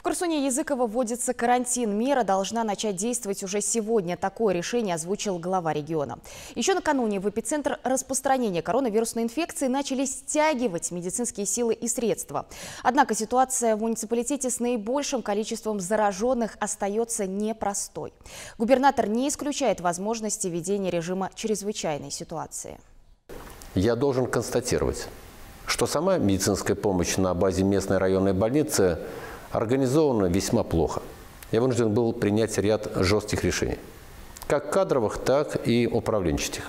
Корсуне-Языково вводится карантин. Мера должна начать действовать уже сегодня. Такое решение озвучил глава региона. Еще накануне в эпицентр распространения коронавирусной инфекции начали стягивать медицинские силы и средства. Однако ситуация в муниципалитете с наибольшим количеством зараженных остается непростой. Губернатор не исключает возможности введения режима чрезвычайной ситуации. Я должен констатировать, что сама медицинская помощь на базе местной районной больницы организовано весьма плохо. Я вынужден был принять ряд жестких решений, как кадровых, так и управленческих.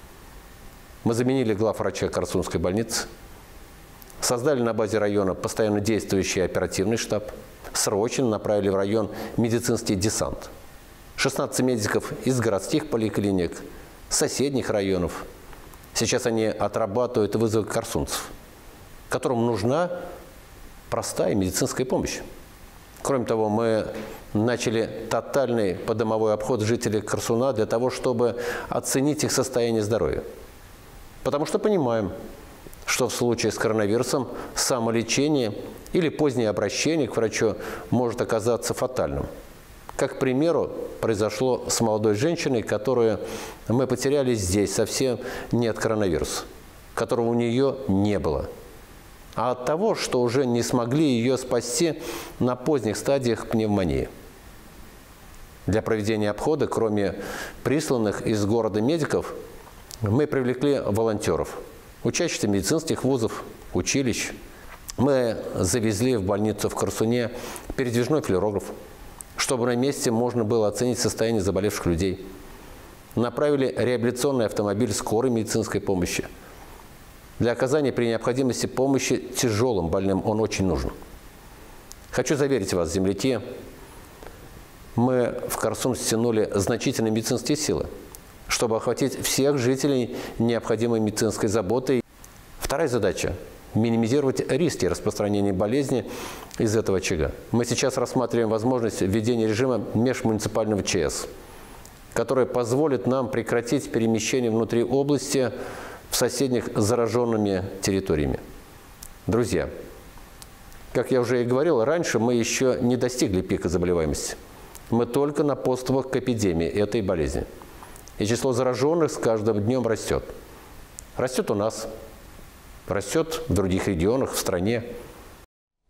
Мы заменили главврача Корсунской больницы, создали на базе района постоянно действующий оперативный штаб, срочно направили в район медицинский десант. 16 медиков из городских поликлиник, соседних районов. Сейчас они отрабатывают вызовы корсунцев, которым нужна простая медицинская помощь. Кроме того, мы начали тотальный подомовой обход жителей Корсуна для того, чтобы оценить их состояние здоровья. Потому что понимаем, что в случае с коронавирусом самолечение или позднее обращение к врачу может оказаться фатальным. Как, к примеру, произошло с молодой женщиной, которую мы потеряли здесь совсем не от коронавируса, которого у нее не было, а от того, что уже не смогли ее спасти на поздних стадиях пневмонии. Для проведения обхода, кроме присланных из города медиков, мы привлекли волонтеров, учащихся медицинских вузов, училищ. Мы завезли в больницу в Корсуне передвижной флюорограф, чтобы на месте можно было оценить состояние заболевших людей. Направили реабилитационный автомобиль скорой медицинской помощи. Для оказания при необходимости помощи тяжелым больным он очень нужен. Хочу заверить вас, земляки, мы в Корсун стянули значительные медицинские силы, чтобы охватить всех жителей необходимой медицинской заботой. Вторая задача – минимизировать риски распространения болезни из этого очага. Мы сейчас рассматриваем возможность введения режима межмуниципального ЧС, который позволит нам прекратить перемещение внутри области в соседних зараженными территориями. Друзья, как я уже и говорил, раньше мы еще не достигли пика заболеваемости. Мы только на подступах к эпидемии этой болезни. И число зараженных с каждым днем растет. Растет у нас, растет в других регионах, в стране.